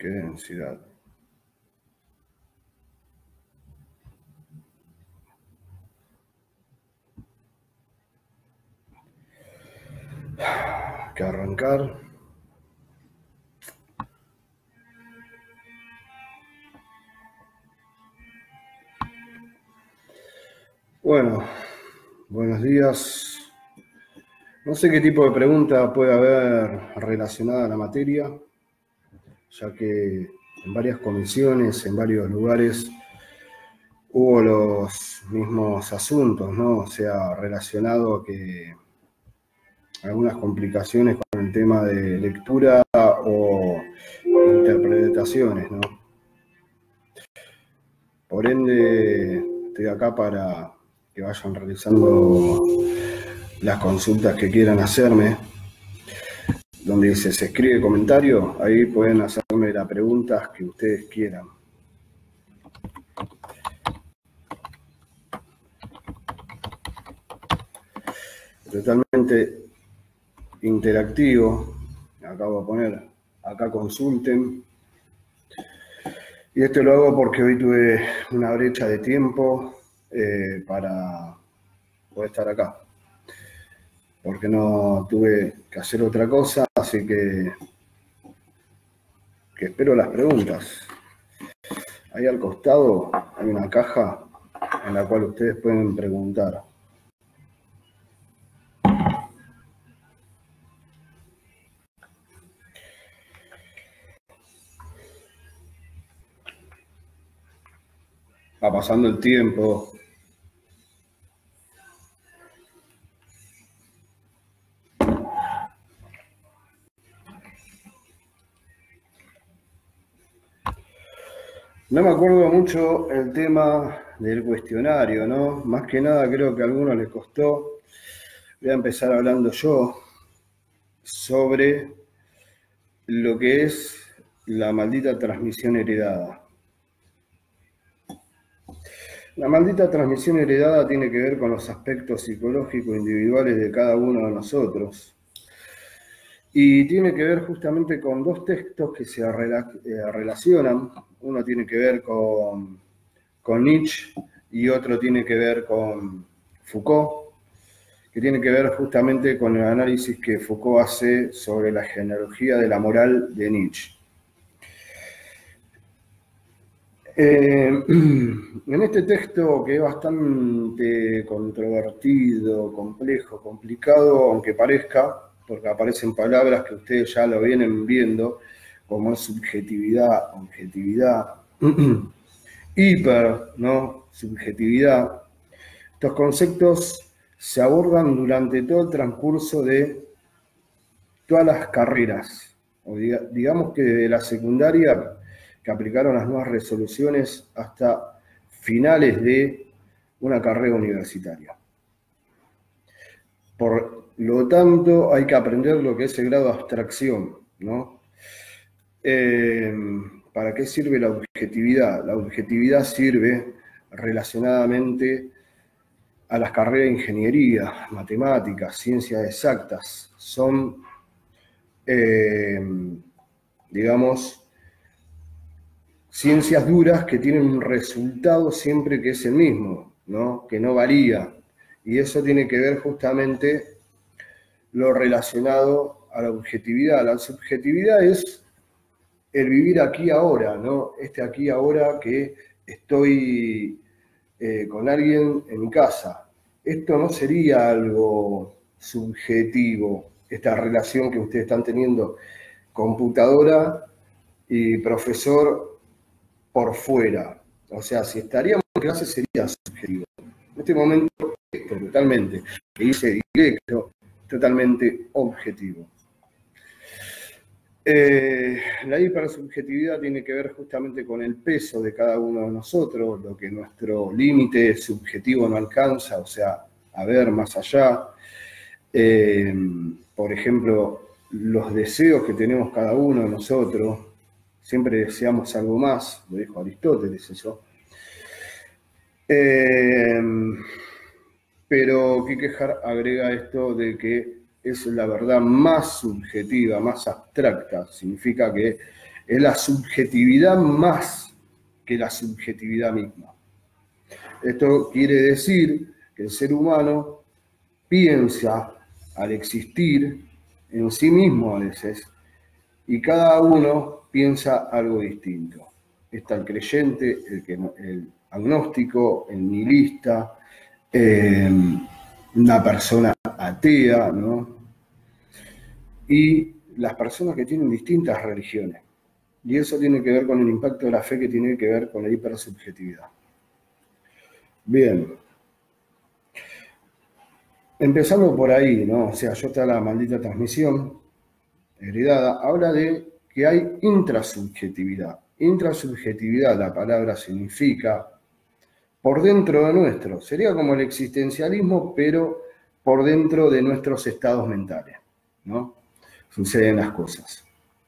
Qué densidad. Hay que arrancar. Bueno, buenos días. No sé qué tipo de pregunta puede haber relacionada a la materia, ya que en varias comisiones, en varios lugares, hubo los mismos asuntos, ¿no? O sea, relacionado a que algunas complicaciones con el tema de lectura o interpretaciones, ¿no? Por ende, estoy acá para que vayan realizando las consultas que quieran hacerme. Donde dice se escribe comentario, ahí pueden hacerme las preguntas que ustedes quieran. Totalmente interactivo. Acá voy a poner, acá consulten. Y esto lo hago porque hoy tuve una brecha de tiempo para poder estar acá. Porque no tuve que hacer otra cosa, así que espero las preguntas. Ahí al costado hay una caja en la cual ustedes pueden preguntar. Va pasando el tiempo. No me acuerdo mucho el tema del cuestionario, ¿no? Más que nada creo que a algunos les costó. Voy a empezar hablando yo sobre lo que es la maldita transmisión heredada. La maldita transmisión heredada tiene que ver con los aspectos psicológicos individuales de cada uno de nosotros. Y tiene que ver justamente con dos textos que se relacionan. Uno tiene que ver con Nietzsche y otro tiene que ver con Foucault, que tiene que ver justamente con el análisis que Foucault hace sobre la genealogía de la moral de Nietzsche. En este texto, que es bastante controvertido, complejo, complicado, aunque parezca, porque aparecen palabras que ustedes ya lo vienen viendo, como es subjetividad, objetividad, hiper, ¿no? Subjetividad. Estos conceptos se abordan durante todo el transcurso de todas las carreras, o digamos que desde la secundaria, que aplicaron las nuevas resoluciones, hasta finales de una carrera universitaria. Por lo tanto, hay que aprender lo que es el grado de abstracción, ¿no? ¿Para qué sirve la objetividad? La objetividad sirve relacionadamente a las carreras de ingeniería, matemáticas, ciencias exactas. Son, digamos, ciencias duras que tienen un resultado siempre que es el mismo, ¿no? Que no varía. Y eso tiene que ver justamente lo relacionado a la objetividad. La subjetividad es el vivir aquí ahora, ¿no? Este aquí ahora que estoy con alguien en mi casa. Esto no sería algo subjetivo, esta relación que ustedes están teniendo, computadora y profesor por fuera. O sea, si estaríamos en clase sería subjetivo. En este momento, esto totalmente, que hice directo, totalmente objetivo. La hipersubjetividad tiene que ver justamente con el peso de cada uno de nosotros, lo que nuestro límite subjetivo no alcanza, o sea, a ver más allá. Por ejemplo, los deseos que tenemos cada uno de nosotros, siempre deseamos algo más, lo dijo Aristóteles eso. Pero Kierkegaard agrega esto de que es la verdad más subjetiva, más abstracta. Significa que Es la subjetividad más que la subjetividad misma. Esto quiere decir que el ser humano piensa al existir en sí mismo a veces, y cada uno piensa algo distinto. Está el creyente, el agnóstico, el nihilista, una persona atea, ¿no? Y las personas que tienen distintas religiones. Y eso tiene que ver con el impacto de la fe, que tiene que ver con la hipersubjetividad. Bien. Empezando por ahí, ¿no? O sea, yo está la maldita transmisión heredada, habla de que hay intrasubjetividad. Intrasubjetividad, la palabra significa por dentro de nuestro. Sería como el existencialismo, pero por dentro de nuestros estados mentales, ¿no? Suceden las cosas.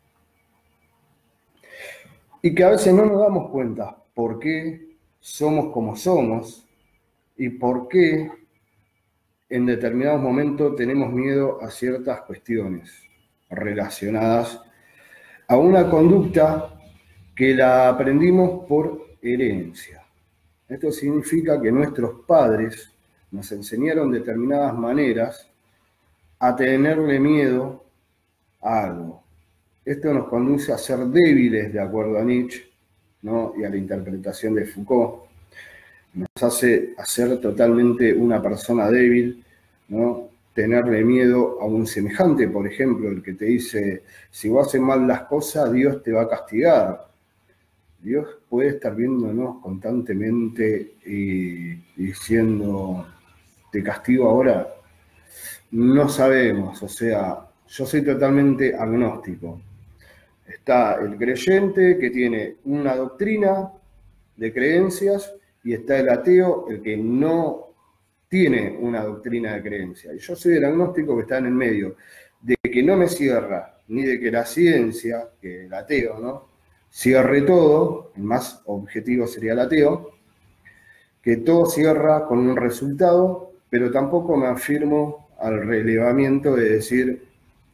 Y que a veces no nos damos cuenta por qué somos como somos y por qué en determinados momentos tenemos miedo a ciertas cuestiones relacionadas a una conducta que la aprendimos por herencia. Esto significa que nuestros padres nos enseñaron determinadas maneras a tenerle miedo a algo. Esto nos conduce a ser débiles, de acuerdo a Nietzsche, ¿no? Y a la interpretación de Foucault. Nos hace ser totalmente una persona débil, ¿no? Tenerle miedo a un semejante, por ejemplo, el que te dice, si vos haces mal las cosas, Dios te va a castigar. Dios puede estar viéndonos constantemente y diciendo, ¿te castigo ahora? No sabemos, o sea, yo soy totalmente agnóstico. Está el creyente que tiene una doctrina de creencias y está el ateo, el que no tiene una doctrina de creencia. Y yo soy el agnóstico que está en el medio, de que no me cierra, ni de que la ciencia, que el ateo, ¿no?, cierre todo, el más objetivo sería el ateo, que todo cierra con un resultado, pero tampoco me afirmo al relevamiento de decir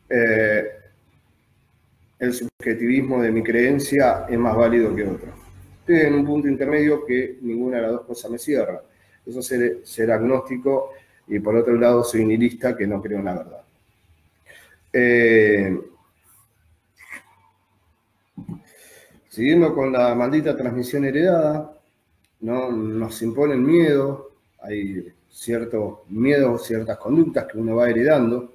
el subjetivismo de mi creencia es más válido que otro. Estoy en un punto intermedio que ninguna de las dos cosas me cierra. Eso es ser agnóstico, y por otro lado soy nihilista, que no creo en la verdad. Siguiendo con la maldita transmisión heredada, ¿no? Nos imponen miedo, hay ciertos miedos, ciertas conductas que uno va heredando.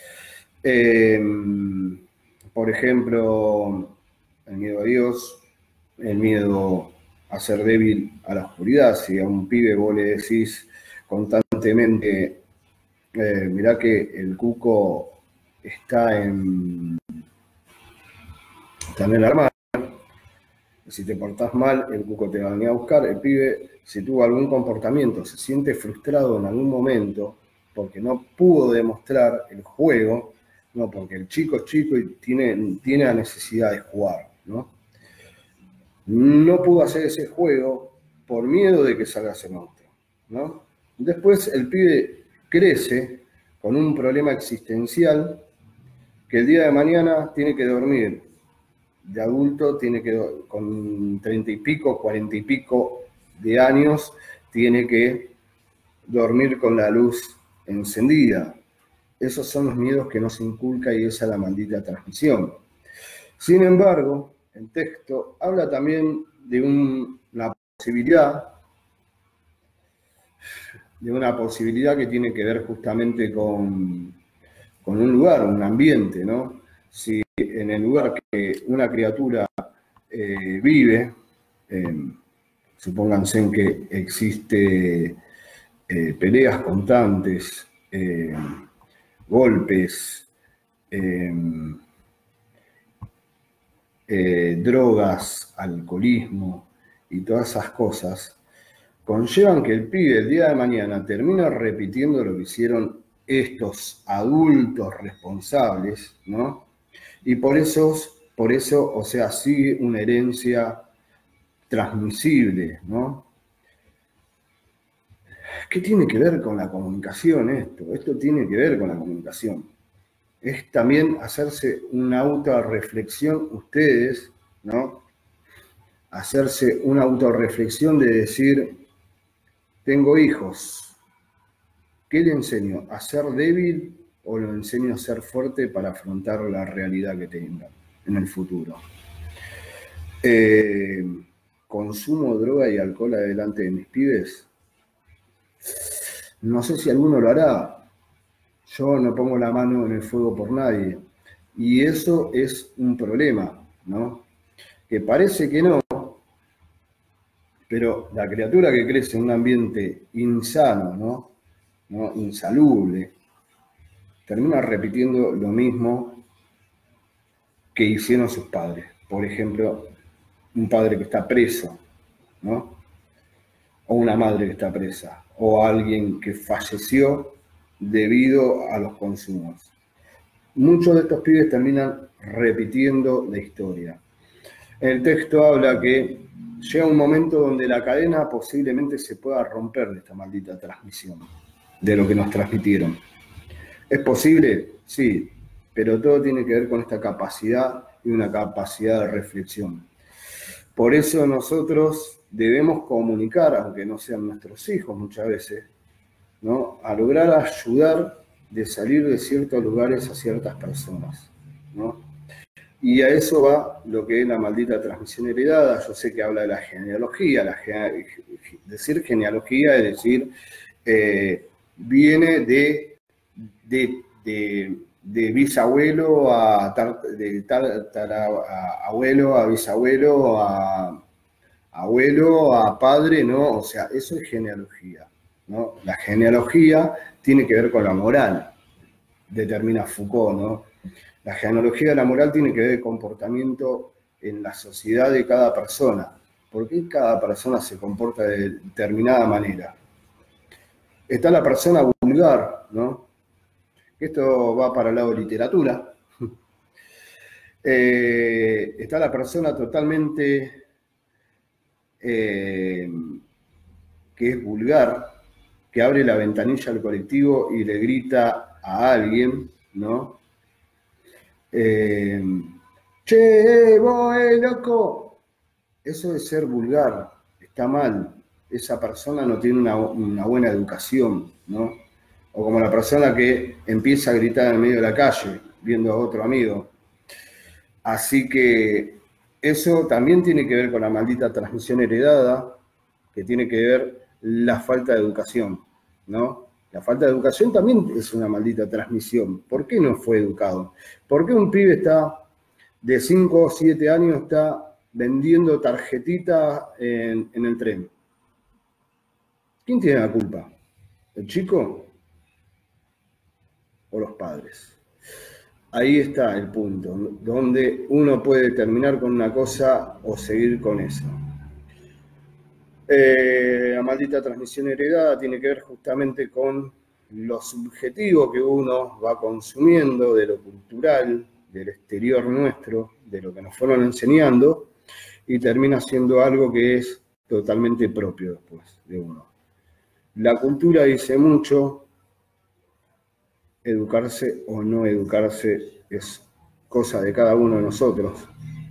Por ejemplo, el miedo a Dios, el miedo a ser débil a la oscuridad. Si a un pibe vos le decís constantemente, mirá que el cuco está en el armario, si te portás mal, el cuco te va a venir a buscar. El pibe, si tuvo algún comportamiento, se siente frustrado en algún momento porque no pudo demostrar el juego, no, porque el chico es chico y tiene la necesidad de jugar, ¿no? No pudo hacer ese juego por miedo de que salga ese monstruo, ¿no? Después el pibe crece con un problema existencial que el día de mañana tiene que dormir. De adulto tiene que, con 30 y pico, 40 y pico de años, tiene que dormir con la luz encendida. Esos son los miedos que nos inculca, y esa es la maldita transmisión. Sin embargo, el texto habla también de una posibilidad que tiene que ver justamente con un lugar, un ambiente, ¿no? Si en el lugar que una criatura vive, supónganse en que existe peleas constantes, golpes, drogas, alcoholismo y todas esas cosas, conllevan que el pibe el día de mañana termina repitiendo lo que hicieron estos adultos responsables, ¿no? Y por eso, o sea, sigue una herencia transmisible, ¿no? ¿Qué tiene que ver con la comunicación esto? Esto tiene que ver con la comunicación. Es también hacerse una autorreflexión ustedes ¿no? Hacerse una autorreflexión de decir, tengo hijos, ¿qué le enseño? ¿A ser débil o lo enseño a ser fuerte para afrontar la realidad que tenga en el futuro? ¿Consumo droga y alcohol adelante de mis pibes? No sé si alguno lo hará. Yo no pongo la mano en el fuego por nadie. Y eso es un problema, ¿no? Que parece que no, pero la criatura que crece en un ambiente insano, ¿no? Insalubre, termina repitiendo lo mismo que hicieron sus padres. Por ejemplo, un padre que está preso, ¿no? O una madre que está presa, o alguien que falleció debido a los consumos. Muchos de estos pibes terminan repitiendo la historia. El texto habla que llega un momento donde la cadena posiblemente se pueda romper de esta maldita transmisión, de lo que nos transmitieron. ¿Es posible? Sí, pero todo tiene que ver con esta capacidad y una capacidad de reflexión. Por eso nosotros debemos comunicar, aunque no sean nuestros hijos muchas veces, ¿no? A lograr ayudar de salir de ciertos lugares a ciertas personas, ¿no? Y a eso va lo que es la maldita transmisión heredada. Yo sé que habla de la genealogía. Decir genealogía es decir, viene de bisabuelo a abuelo, a bisabuelo, a abuelo, a padre, ¿no? O sea, eso es genealogía, ¿no? La genealogía tiene que ver con la moral, determina Foucault, ¿no? La genealogía de la moral tiene que ver con el comportamiento en la sociedad de cada persona. ¿Por qué cada persona se comporta de determinada manera? Está la persona vulgar, ¿no? Esto va para el lado de literatura. Está la persona totalmente que es vulgar, que abre la ventanilla al colectivo y le grita a alguien, ¿no? Che, voy, loco. Eso es ser vulgar, está mal. Esa persona no tiene una buena educación, ¿no? O como la persona que empieza a gritar en medio de la calle, viendo a otro amigo. Así que eso también tiene que ver con la maldita transmisión heredada, que tiene que ver la falta de educación, ¿no? La falta de educación también es una maldita transmisión. ¿Por qué no fue educado? ¿Por qué un pibe está de 5 o 7 años está vendiendo tarjetitas en el tren? ¿Quién tiene la culpa? ¿El chico o los padres? Ahí está el punto, donde uno puede terminar con una cosa o seguir con eso. La maldita transmisión heredada tiene que ver justamente con lo subjetivo que uno va consumiendo, de lo cultural, del exterior nuestro, de lo que nos fueron enseñando, y termina siendo algo que es totalmente propio después de uno. La cultura dice mucho, educarse o no educarse es cosa de cada uno de nosotros.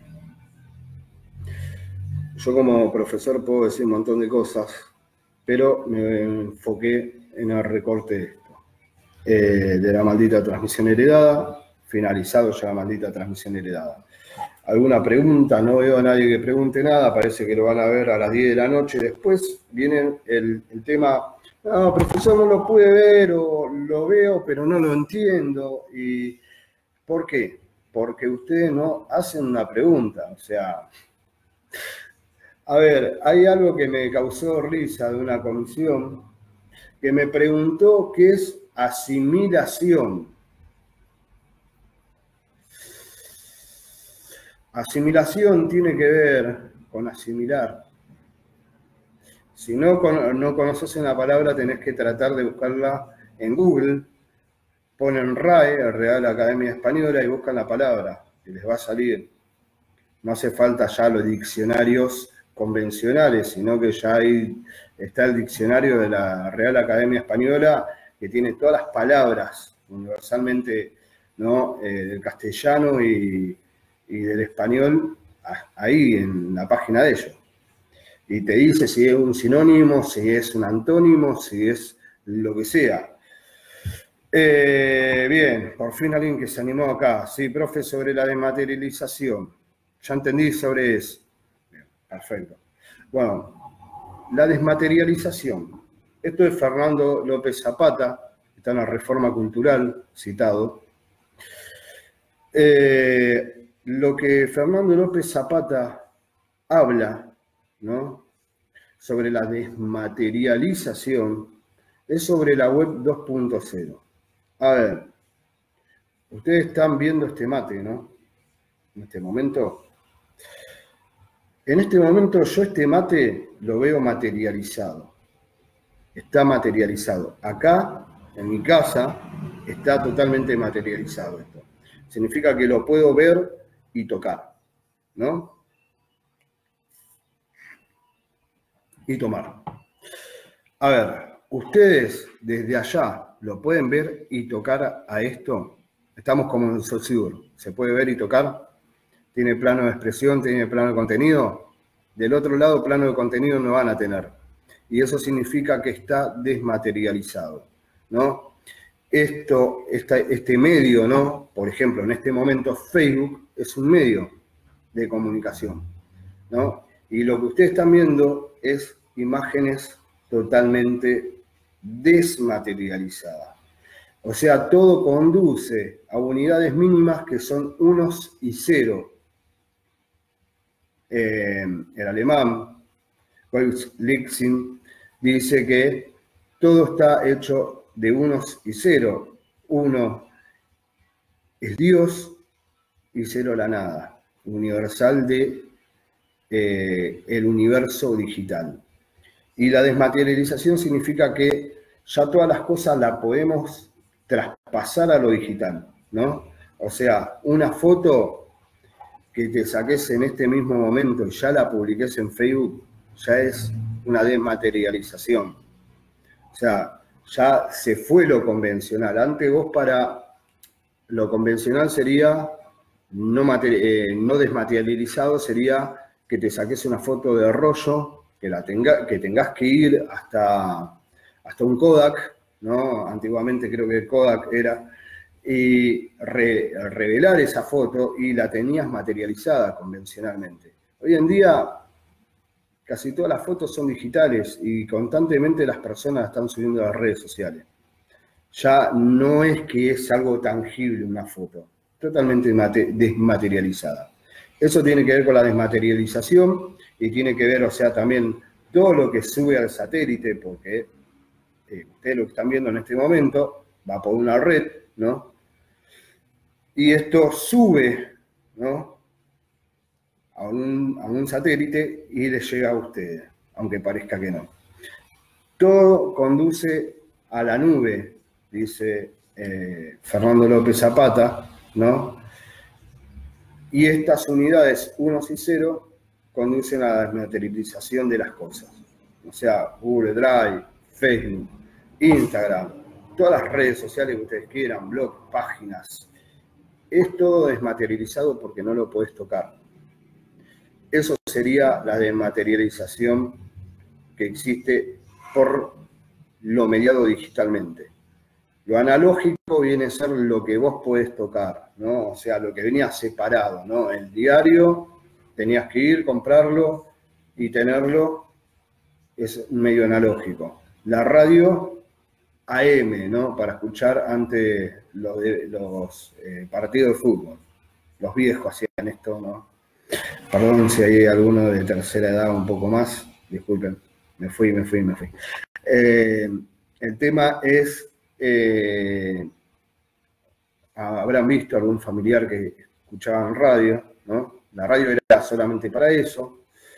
Yo como profesor puedo decir un montón de cosas, pero me enfoqué en el recorte de esto, de la maldita transmisión heredada, finalizado ya la maldita transmisión heredada. ¿Alguna pregunta? No veo a nadie que pregunte nada, parece que lo van a ver a las 10 de la noche. Después viene el tema, no, profesor, no lo pude ver, o lo veo, pero no lo entiendo. ¿Y por qué? Porque ustedes no hacen una pregunta, o sea... A ver, hay algo que me causó risa de una comisión que me preguntó qué es asimilación. Asimilación tiene que ver con asimilar. Si no conoces una palabra, tenés que tratar de buscarla en Google. Ponen RAE, Real Academia Española, y buscan la palabra, y les va a salir. No hace falta ya los diccionarios convencionales, sino que ya está el diccionario de la Real Academia Española, que tiene todas las palabras universalmente, ¿no? Del castellano y del español, ahí en la página de ellos. Y te dice si es un sinónimo, si es un antónimo, si es lo que sea. Bien, por fin alguien que se animó acá. Sí, profe, sobre la desmaterialización. Ya entendí sobre eso. Bien, perfecto. Bueno, la desmaterialización. Esto es Fernando López Zapata, está en la Reforma Cultural, citado. Lo que Fernando López Zapata habla, ¿no?, sobre la desmaterialización es sobre la web 2.0. A ver, ustedes están viendo este mate, ¿no? En este momento. En este momento yo este mate lo veo materializado. Está materializado. Acá, en mi casa, está totalmente materializado esto. Significa que lo puedo ver y tocar, ¿no? Y tomar. A ver, ustedes desde allá lo pueden ver y tocar a esto. Estamos como en Saussure. ¿Se puede ver y tocar? ¿Tiene plano de expresión? ¿Tiene plano de contenido? Del otro lado, plano de contenido no van a tener. Y eso significa que está desmaterializado, ¿no? Este medio, ¿no? Por ejemplo, en este momento Facebook es un medio de comunicación, ¿no? Y lo que ustedes están viendo es imágenes totalmente desmaterializadas. O sea, todo conduce a unidades mínimas que son unos y cero. El alemán, Wolf Lixin, dice que todo está hecho de unos y cero. Uno es Dios y cero la nada, universal de el universo digital. Y la desmaterialización significa que ya todas las cosas las podemos traspasar a lo digital, ¿no? O sea, una foto que te saques en este mismo momento y ya la publiques en Facebook, ya es una desmaterialización. O sea, ya se fue lo convencional. Antes vos para lo convencional sería no desmaterializado, sería que te saques una foto de rollo, que tengas que ir hasta un Kodak, ¿no? Antiguamente creo que el Kodak era, y revelar esa foto y la tenías materializada convencionalmente. Hoy en día casi todas las fotos son digitales y constantemente las personas están subiendo a las redes sociales. Ya no es que es algo tangible una foto, totalmente desmaterializada. Eso tiene que ver con la desmaterialización y tiene que ver, o sea, también todo lo que sube al satélite, porque ustedes lo que están viendo en este momento va por una red, ¿no? Y esto sube, ¿no?, a un satélite y les llega a ustedes, aunque parezca que no. Todo conduce a la nube, dice Fernando López Zapata, ¿no? Y estas unidades, unos y cero, conducen a la desmaterialización de las cosas. O sea, Google Drive, Facebook, Instagram, todas las redes sociales que ustedes quieran, blogs, páginas, es todo desmaterializado porque no lo podés tocar. Eso sería la desmaterialización que existe por lo mediado digitalmente. Lo analógico viene a ser lo que vos podés tocar, ¿no? O sea, lo que venía separado, ¿no? El diario, tenías que ir, comprarlo y tenerlo, es medio analógico. La radio AM, ¿no? Para escuchar ante los partidos de fútbol. Los viejos hacían esto, ¿no? Perdón si hay alguno de tercera edad un poco más, disculpen, me fui. El tema es, habrán visto algún familiar que escuchaba en radio, ¿no? La radio era solamente para eso,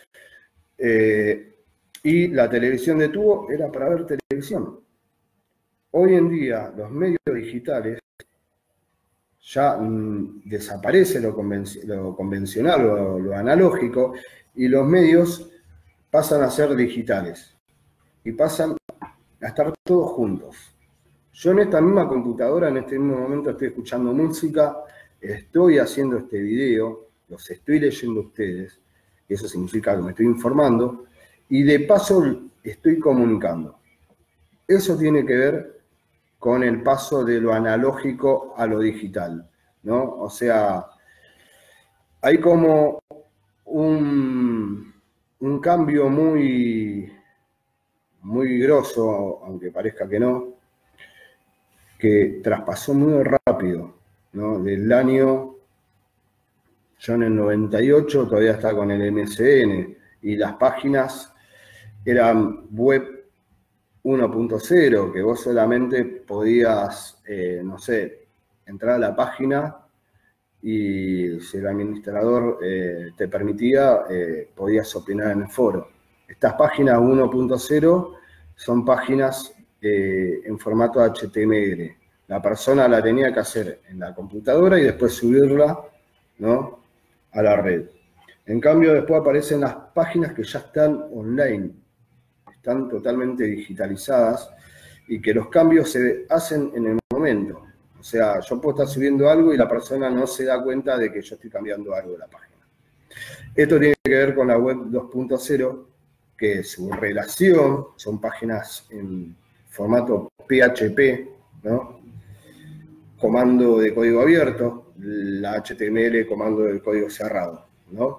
y la televisión de tubo era para ver televisión. Hoy en día los medios digitales ya desaparece lo convencional, lo analógico, y los medios pasan a ser digitales y pasan a estar todos juntos. Yo en esta misma computadora, en este mismo momento estoy escuchando música, estoy haciendo este video, los estoy leyendo a ustedes, eso significa que me estoy informando, y de paso estoy comunicando. Eso tiene que ver con el paso de lo analógico a lo digital, ¿no? O sea, hay como un cambio muy grosso, aunque parezca que no, que traspasó muy rápido, ¿no? Del año, yo en el 98 todavía estaba con el MSN, y las páginas eran web 1.0, que vos solamente podías, no sé, entrar a la página y si el administrador te permitía, podías opinar en el foro. Estas páginas 1.0 son páginas en formato HTML. La persona la tenía que hacer en la computadora y después subirla, ¿no?, a la red. En cambio, después aparecen las páginas que ya están online, están totalmente digitalizadas y que los cambios se hacen en el momento. O sea, yo puedo estar subiendo algo y la persona no se da cuenta de que yo estoy cambiando algo de la página. Esto tiene que ver con la web 2.0, que su relación son páginas en formato PHP, ¿no? Comando de código abierto, la HTML comando de código cerrado, ¿no?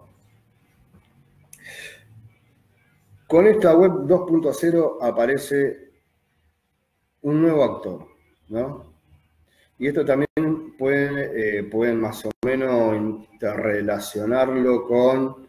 Con esta web 2.0 aparece un nuevo actor, ¿no? Y esto también pueden más o menos interrelacionarlo con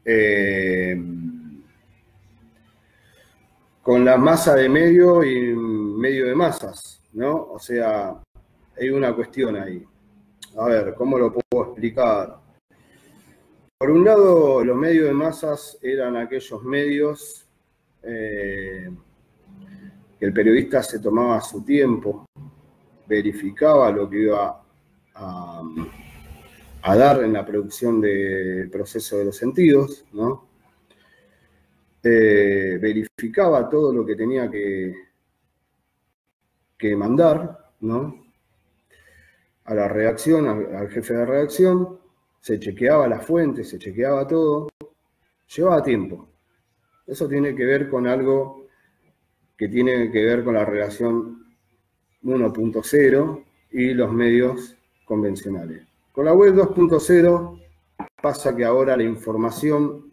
la masa de medio y medio de masas, ¿no? O sea, hay una cuestión ahí. A ver, ¿cómo lo puedo explicar? Por un lado, los medios de masas eran aquellos medios que el periodista se tomaba su tiempo, verificaba lo que iba a dar en la producción del proceso de los sentidos, ¿no? Verificaba todo lo que tenía que mandar, ¿no?, a la redacción, al jefe de redacción, se chequeaba las fuentes, se chequeaba todo, llevaba tiempo. Eso tiene que ver con algo que tiene que ver con la relación 1.0 y los medios convencionales. Con la web 2.0 pasa que ahora la información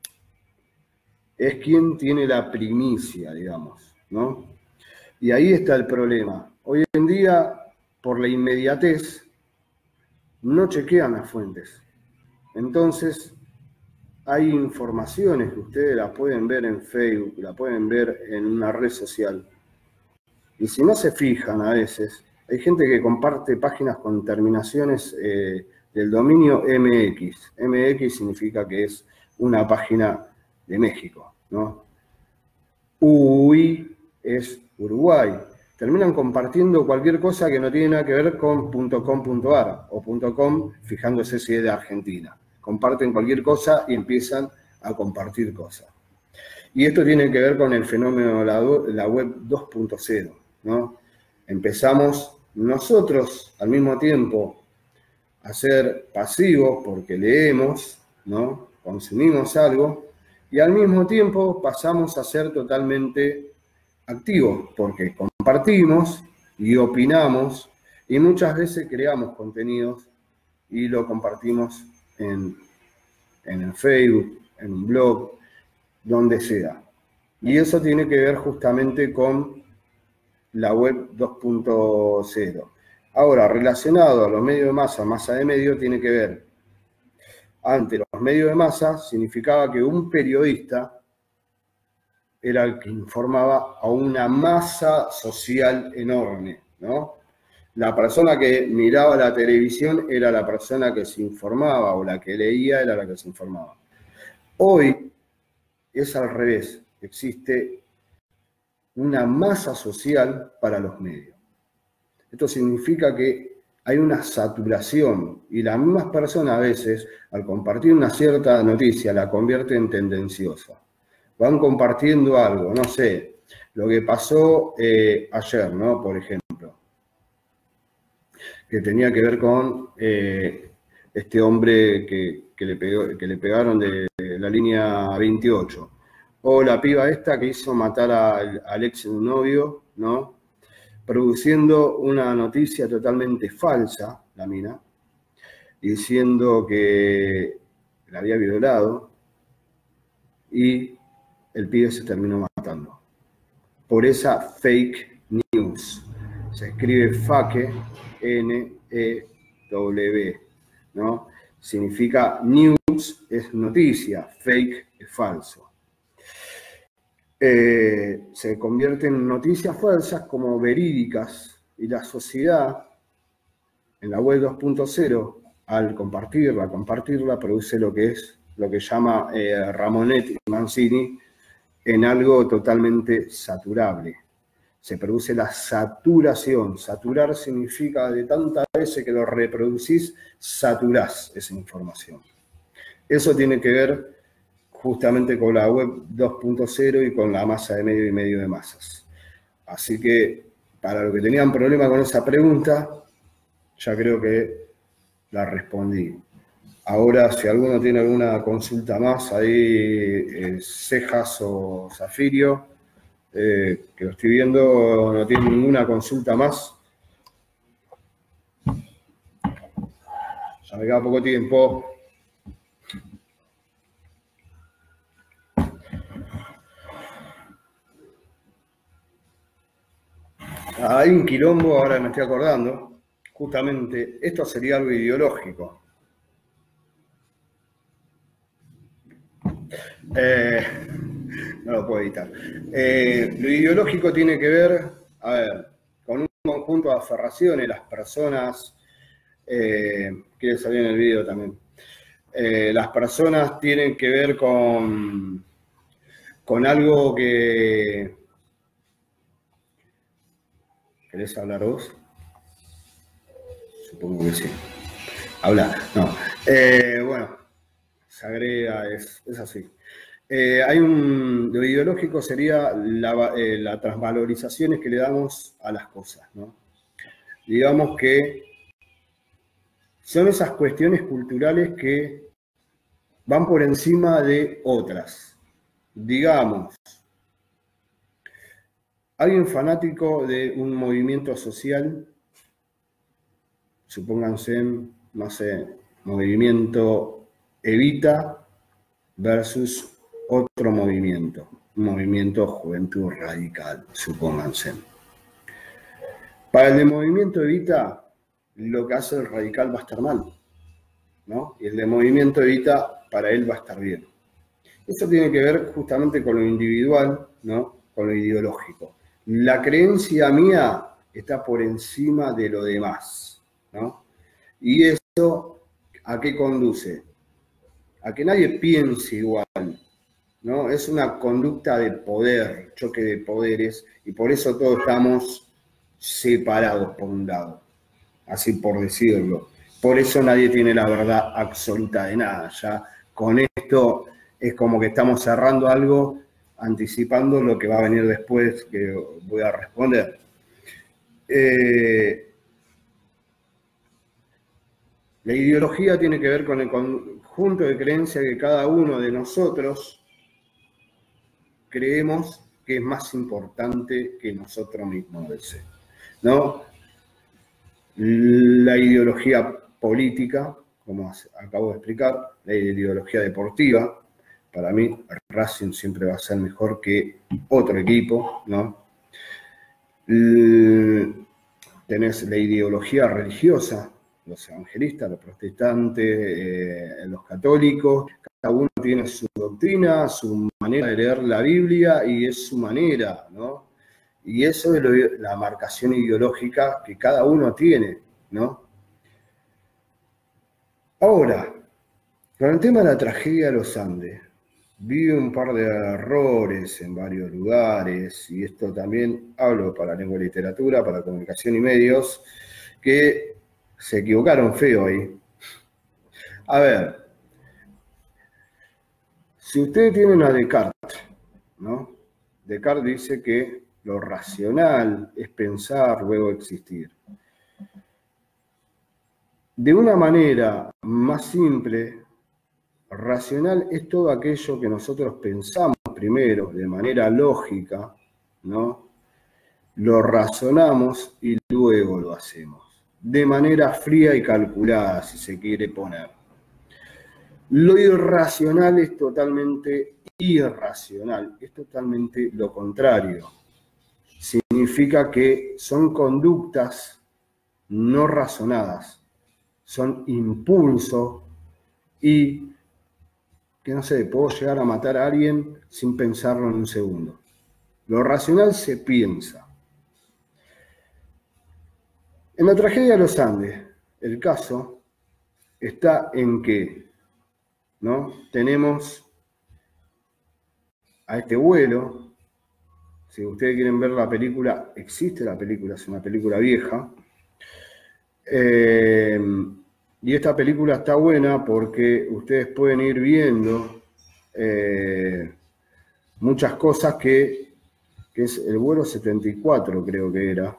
es quien tiene la primicia, digamos, ¿no? Y ahí está el problema. Hoy en día, por la inmediatez, no chequean las fuentes. Entonces, hay informaciones que ustedes las pueden ver en Facebook, la pueden ver en una red social. Y si no se fijan a veces, hay gente que comparte páginas con terminaciones del dominio MX. MX significa que es una página de México, ¿no? UI es Uruguay. Terminan compartiendo cualquier cosa que no tiene nada que ver con .com.ar o .com fijándose si es de Argentina. Comparten cualquier cosa y empiezan a compartir cosas. Y esto tiene que ver con el fenómeno de la web 2.0, ¿no? Empezamos nosotros al mismo tiempo a ser pasivos porque leemos, ¿no?, consumimos algo, y al mismo tiempo pasamos a ser totalmente activos porque compartimos y opinamos y muchas veces creamos contenidos y lo compartimos en el Facebook, en un blog, donde sea. Y eso tiene que ver justamente con la web 2.0. Ahora, relacionado a los medios de masa, masa de medio, tiene que ver, antes los medios de masa significaba que un periodista era el que informaba a una masa social enorme, ¿no? La persona que miraba la televisión era la persona que se informaba, o la que leía era la que se informaba. Hoy es al revés, existe una masa social para los medios. Esto significa que hay una saturación y las mismas personas a veces, al compartir una cierta noticia, la convierten en tendenciosa. Van compartiendo algo, no sé, lo que pasó ayer, ¿no?, por ejemplo, que tenía que ver con este hombre que le pegaron de la línea 28. O la piba esta que hizo matar al ex novio, ¿no? Produciendo una noticia totalmente falsa, la mina, diciendo que la había violado y el pibe se terminó matando. Por esa fake news. Se escribe fake, N-E-W, ¿no? Significa news es noticia, fake es falso. Se convierten en noticias falsas como verídicas y la sociedad en la web 2.0 al compartirla produce lo que llama Ramonet y Mancini en algo totalmente saturable. Se produce la saturación. Saturar significa de tantas veces que lo reproducís, saturás esa información. Eso tiene que ver justamente con la web 2.0 y con la masa de medio y medio de masas. Así que, para los que tenían problema con esa pregunta, ya creo que la respondí. Ahora, si alguno tiene alguna consulta más, ahí Cejas o Zafirio, que lo estoy viendo, no tiene ninguna consulta más. Ya me queda poco tiempo. Hay un quilombo, ahora me estoy acordando, justamente, esto sería algo ideológico. No lo puedo editar. Lo ideológico tiene que ver, a ver, con un conjunto de aferraciones, las personas, quiere salir en el video también, las personas tienen que ver con algo que... ¿Querés hablar vos? Supongo que sí. Habla, no. Bueno, se agrega, es así. Lo ideológico sería las transvalorizaciones que le damos a las cosas, ¿no? Digamos que son esas cuestiones culturales que van por encima de otras. Digamos, alguien fanático de un movimiento social, supónganse, no sé, movimiento Evita versus otro movimiento, un movimiento Juventud Radical, supónganse. Para el de movimiento Evita, lo que hace el radical va a estar mal, ¿no? Y el de movimiento Evita, para él va a estar bien. Eso tiene que ver justamente con lo individual, ¿no? Con lo ideológico. La creencia mía está por encima de lo demás, ¿no? Y eso, ¿a qué conduce? A que nadie piense igual, ¿no? Es una conducta de poder, choque de poderes, y por eso todos estamos separados por un lado, así por decirlo. Por eso nadie tiene la verdad absoluta de nada. Ya con esto es como que estamos cerrando algo, anticipando lo que va a venir después, que voy a responder. La ideología tiene que ver con el conjunto de creencias que cada uno de nosotros creemos que es más importante que nosotros mismos, ¿no? La ideología política, como acabo de explicar, la ideología deportiva. Para mí, Racing siempre va a ser mejor que otro equipo, ¿no? Tenés la ideología religiosa, los evangelistas, los protestantes, los católicos. Cada uno tiene su doctrina, su manera de leer la Biblia y es su manera, ¿no? Y eso es la marcación ideológica que cada uno tiene, ¿no? Ahora, con el tema de la tragedia de los Andes, vi un par de errores en varios lugares, y esto también hablo para lengua y literatura, para comunicación y medios, que se equivocaron feo ahí. A ver, si ustedes tienen a Descartes, ¿no? Descartes dice que lo racional es pensar, luego existir. De una manera más simple, racional es todo aquello que nosotros pensamos primero, de manera lógica, ¿no? Lo razonamos y luego lo hacemos. De manera fría y calculada, si se quiere poner. Lo irracional es totalmente irracional, es totalmente lo contrario. Significa que son conductas no razonadas, son impulsos y que no sé, puedo llegar a matar a alguien sin pensarlo en un segundo. Lo racional se piensa. En la tragedia de los Andes, el caso está en que, ¿no? Tenemos a este vuelo. Si ustedes quieren ver la película, existe la película, es una película vieja. Y esta película está buena porque ustedes pueden ir viendo muchas cosas que es el vuelo 74, creo que era.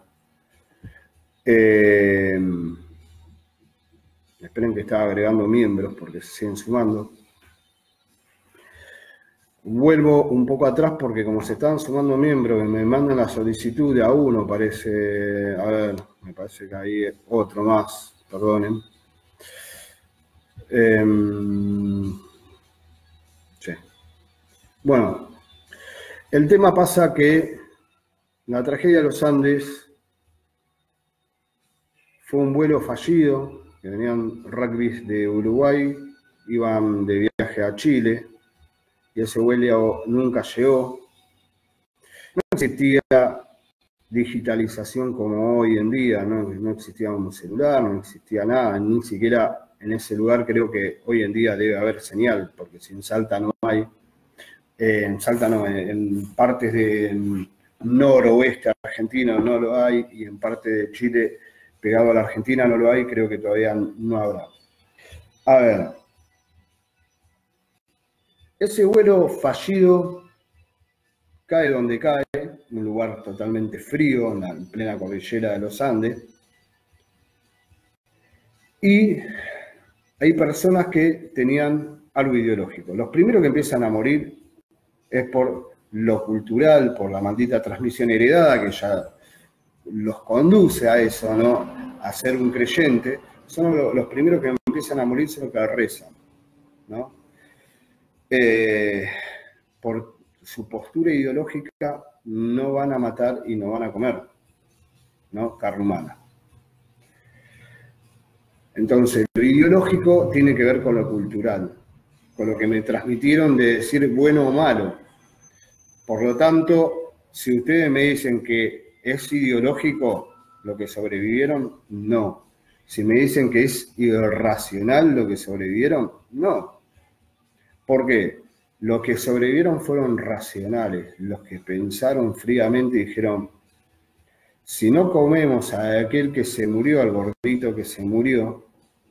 Esperen que estaba agregando miembros porque se siguen sumando. Vuelvo un poco atrás porque como se están sumando miembros, me mandan la solicitud de a uno, parece, a ver, me parece que hay otro más, perdonen. Sí. Bueno, el tema pasa que la tragedia de los Andes fue un vuelo fallido, que venían rugbys de Uruguay, iban de viaje a Chile, y ese vuelo nunca llegó. No existía digitalización como hoy en día, no existía un celular, no existía nada, ni siquiera en ese lugar creo que hoy en día debe haber señal, porque si en Salta no hay, en Salta no, en partes del noroeste argentino no lo hay, y en parte de Chile pegado a la Argentina no lo hay, creo que todavía no habrá. A ver, ese vuelo fallido cae donde cae, en un lugar totalmente frío, en plena cordillera de los Andes, y hay personas que tenían algo ideológico. Los primeros que empiezan a morir es por lo cultural, por la maldita transmisión heredada que ya los conduce a eso, ¿no? A ser un creyente. Son los primeros que empiezan a morir, son los que rezan, ¿no? Por su postura ideológica no van a matar y no van a comer, ¿no? Carne humana. Entonces, lo ideológico tiene que ver con lo cultural, con lo que me transmitieron de decir bueno o malo. Por lo tanto, si ustedes me dicen que es ideológico lo que sobrevivieron, no. Si me dicen que es irracional lo que sobrevivieron, no. ¿Por qué? Los que sobrevivieron fueron racionales, los que pensaron fríamente y dijeron, si no comemos a aquel que se murió, al gordito que se murió,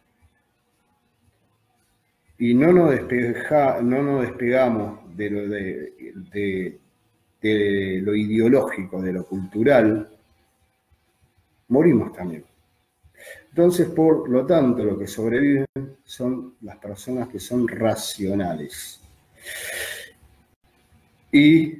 y no nos despegamos de lo ideológico, de lo cultural, morimos también. Entonces, por lo tanto, lo que sobreviven son las personas que son racionales. Y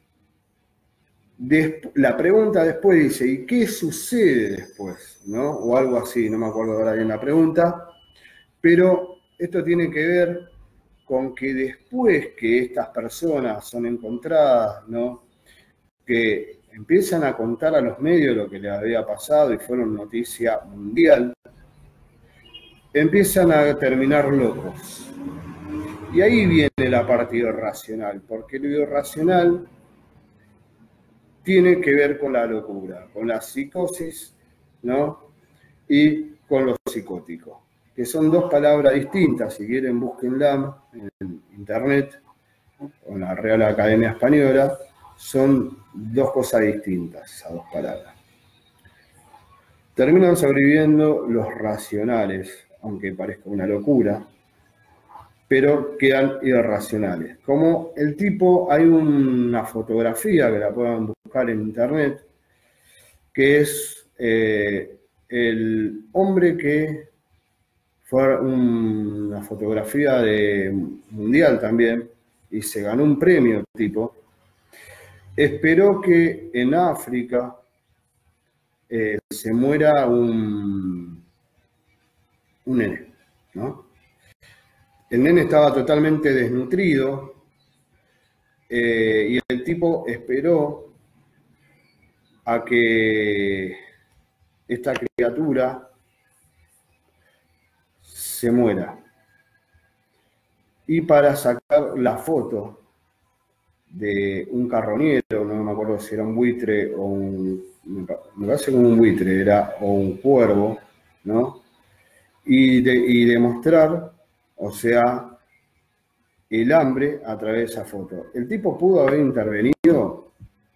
la pregunta después dice, ¿y qué sucede después? ¿No? O algo así, no me acuerdo ahora bien la pregunta, pero esto tiene que ver con que después que estas personas son encontradas, ¿no? Que empiezan a contar a los medios lo que les había pasado y fueron noticia mundial, empiezan a terminar locos. Y ahí viene la parte irracional, porque lo irracional tiene que ver con la locura, con la psicosis, ¿no? Y con lo psicótico, que son dos palabras distintas. Si quieren, búsquenla en internet o en la Real Academia Española. Son dos cosas distintas, esas dos palabras. Terminan sobreviviendo los racionales, aunque parezca una locura, pero quedan irracionales. Como el tipo, hay una fotografía que la pueden buscar en internet, que es el hombre que Fue una fotografía de mundial también, y se ganó un premio tipo. Esperó que en África se muera un nene, ¿no? El nene estaba totalmente desnutrido y el tipo esperó a que esta criatura se muera. Y para sacar la foto de un carroñero, no me acuerdo si era un buitre o me parece como un buitre, era, o un cuervo, ¿no? Y demostrar, o sea, el hambre a través de esa foto. ¿El tipo pudo haber intervenido?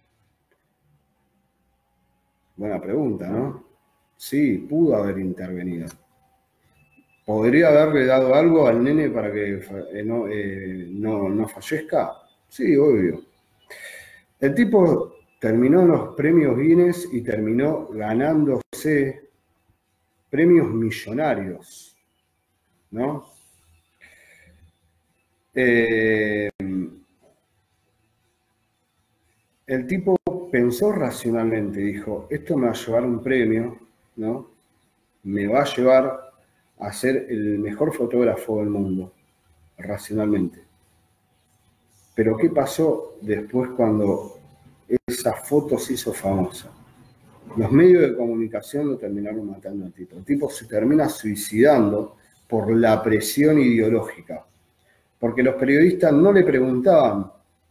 Buena pregunta, ¿no? Sí, pudo haber intervenido. ¿Podría haberle dado algo al nene para que no fallezca? Sí, obvio. El tipo terminó en los premios Guinness y terminó ganándose premios millonarios, ¿no? El tipo pensó racionalmente, dijo, esto me va a llevar un premio, ¿no? Me va a llevar a ser el mejor fotógrafo del mundo, racionalmente. Pero ¿qué pasó después cuando esa foto se hizo famosa? Los medios de comunicación lo terminaron matando al tipo. El tipo se termina suicidando por la presión ideológica. Porque los periodistas no le preguntaban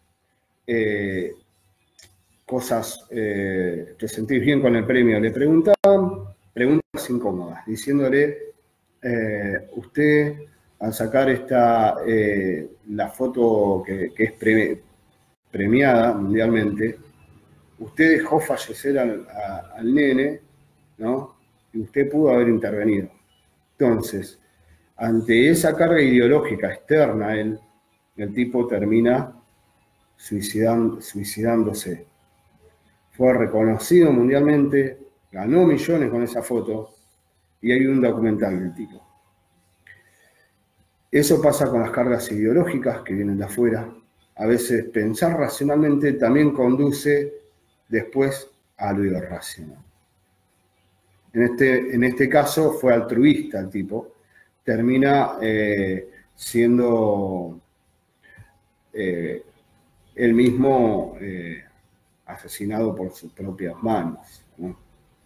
cosas, ¿te sentís bien con el premio? Le preguntaban preguntas incómodas, diciéndole, usted al sacar la foto que es premiada mundialmente, usted dejó fallecer al nene, ¿no? Y usted pudo haber intervenido. Entonces, ante esa carga ideológica externa a él, el tipo termina suicidándose. Fue reconocido mundialmente, ganó millones con esa foto, y hay un documental del tipo. Eso pasa con las cargas ideológicas que vienen de afuera. A veces pensar racionalmente también conduce después a lo irracional. En este caso fue altruista el tipo. Termina siendo él mismo asesinado por sus propias manos, ¿no?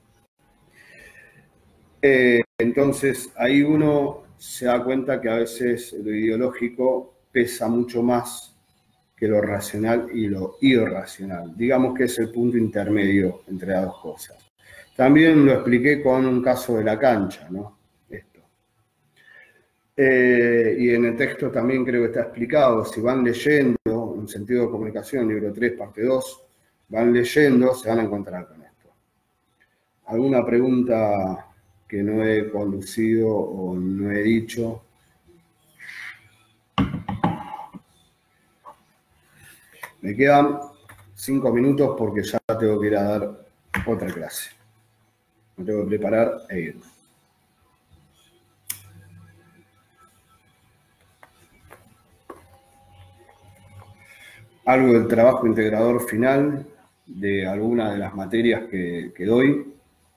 Entonces ahí uno se da cuenta que a veces lo ideológico pesa mucho más que lo racional y lo irracional. Digamos que es el punto intermedio entre las dos cosas. También lo expliqué con un caso de la cancha, ¿no? Esto. Y en el texto también creo que está explicado, si van leyendo, en sentido de comunicación, libro 3, parte 2, van leyendo, se van a encontrar con esto. ¿Alguna pregunta que no he conducido o no he dicho? Me quedan 5 minutos porque ya tengo que ir a dar otra clase. Me tengo que preparar e ir. Algo del trabajo integrador final de alguna de las materias que doy.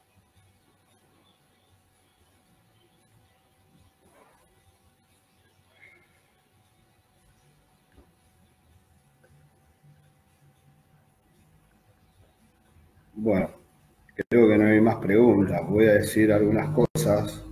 Bueno, creo que no hay más preguntas. Voy a decir algunas cosas.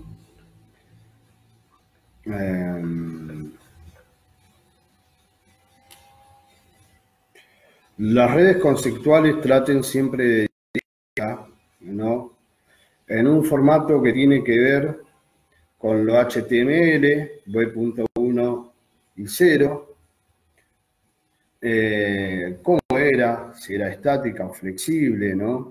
Las redes conceptuales traten siempre de, ¿no?, en un formato que tiene que ver con lo HTML, web.1 y 0, cómo era, si era estática o flexible, ¿no?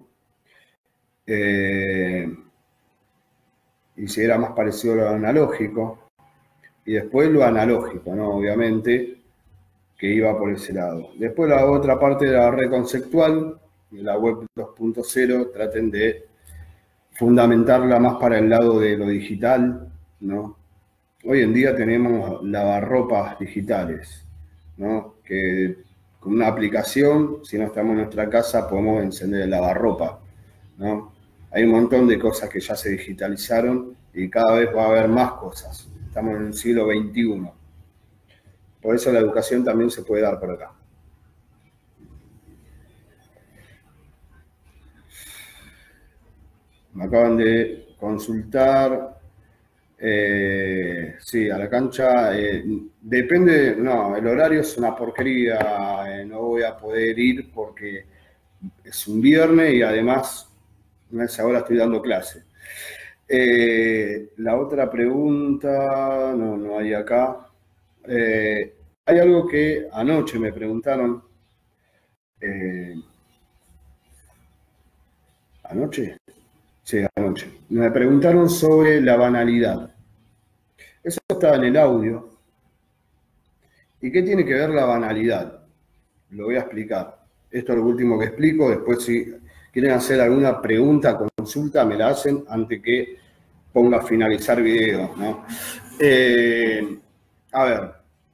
Y si era más parecido a lo analógico, y después lo analógico, ¿no? Obviamente, que iba por ese lado. Después la otra parte de la red conceptual, de la web 2.0, traten de fundamentarla más para el lado de lo digital, ¿no? Hoy en día tenemos lavarropas digitales, ¿no? Que con una aplicación, si no estamos en nuestra casa, podemos encender el lavarropa, ¿no? Hay un montón de cosas que ya se digitalizaron y cada vez va a haber más cosas. Estamos en el siglo XXI. Por eso la educación también se puede dar por acá. Me acaban de consultar. Sí, a la cancha. Depende. No, el horario es una porquería. No voy a poder ir porque es un viernes y además a esa hora estoy dando clase. La otra pregunta, no hay acá. Hay algo que anoche me preguntaron. ¿Anoche? Sí, anoche. Me preguntaron sobre la banalidad. Eso estaba en el audio. ¿Y qué tiene que ver la banalidad? Lo voy a explicar. Esto es lo último que explico. Después, si quieren hacer alguna pregunta, consulta, me la hacen antes que ponga a finalizar video, ¿no? A ver,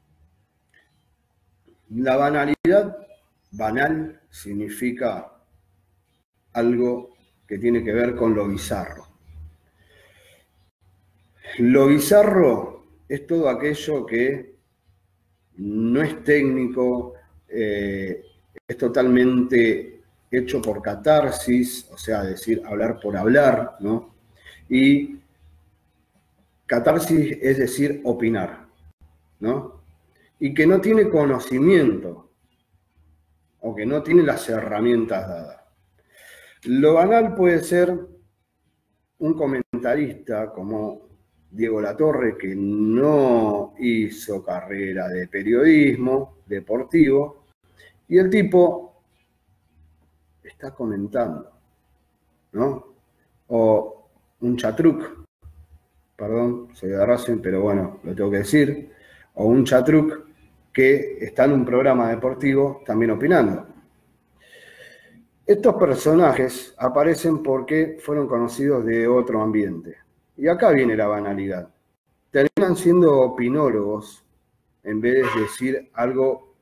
la banalidad, banal, significa algo que tiene que ver con lo bizarro. Lo bizarro es todo aquello que no es técnico, es totalmente hecho por catarsis, o sea, decir, hablar por hablar, ¿no? Y catarsis es decir, opinar, ¿no? Y que no tiene conocimiento, o que no tiene las herramientas dadas. Lo banal puede ser un comentarista como Diego Latorre, que no hizo carrera de periodismo deportivo, y el tipo está comentando, ¿no? O un chatruc, perdón, soy de Racing, pero bueno, lo tengo que decir, o un chatruc que está en un programa deportivo también opinando. Estos personajes aparecen porque fueron conocidos de otro ambiente. Y acá viene la banalidad. Terminan siendo opinólogos en vez de decir algo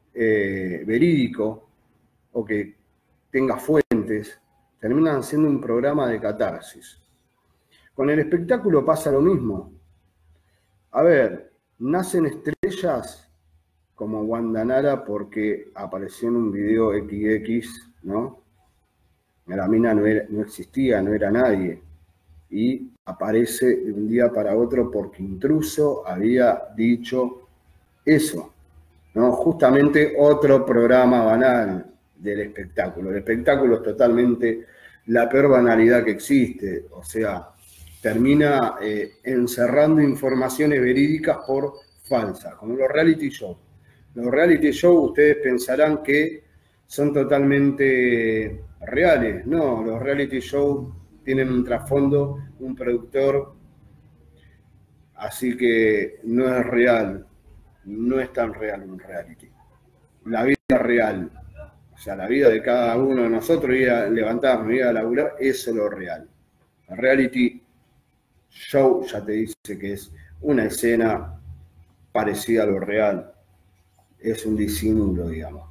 verídico o que tenga fuentes. Terminan siendo un programa de catarsis. Con el espectáculo pasa lo mismo. A ver, nacen estrellas como Wanda Nara porque apareció en un video XX, ¿no? La mina no existía, no era nadie. Y aparece de un día para otro porque Intruso había dicho eso, ¿no? Justamente otro programa banal del espectáculo. El espectáculo es totalmente la peor banalidad que existe, o sea, termina encerrando informaciones verídicas por falsas, como los reality shows. Los reality shows ustedes pensarán que son totalmente reales. No, los reality shows tienen un trasfondo, un productor, así que no es real, no es tan real un reality. La vida real, o sea, la vida de cada uno de nosotros, ir a levantarnos, ir a laburar, eso es lo real. El reality show ya te dice que es una escena parecida a lo real, es un disimulo, digamos.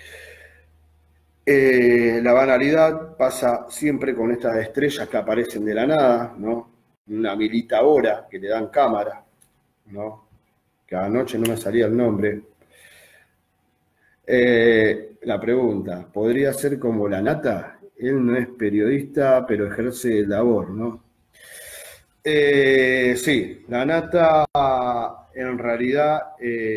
La banalidad pasa siempre con estas estrellas que aparecen de la nada, ¿no? Una Milita Hora que le dan cámara, ¿no? Que anoche no me salía el nombre. La pregunta, ¿podría ser como la Nata? Él no es periodista, pero ejerce labor, ¿no? Sí, la Nata en realidad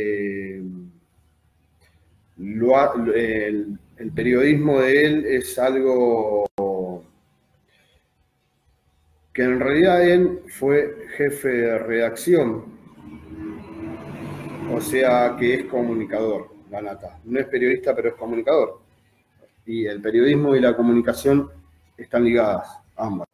el periodismo de él es algo que en realidad él fue jefe de redacción, o sea que es comunicador, la Nata. No es periodista, pero es comunicador. Y el periodismo y la comunicación están ligadas, ambas.